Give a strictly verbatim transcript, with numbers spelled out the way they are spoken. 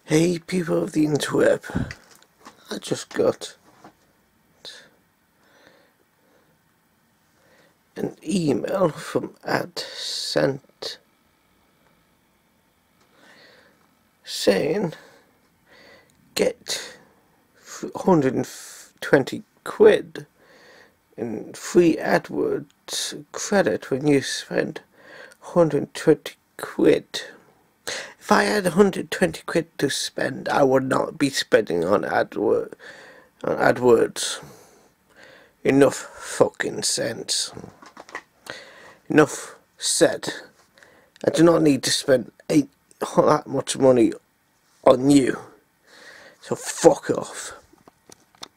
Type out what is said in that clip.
Hey people of the interweb, I just got an email from AdSent saying get one hundred twenty quid in free AdWords credit when you spend one hundred twenty quid. If I had one hundred twenty quid to spend, I would not be spending on AdWords. On AdWords. Enough fucking sense. Enough said. I do not need to spend eight, that much money on you. So fuck off.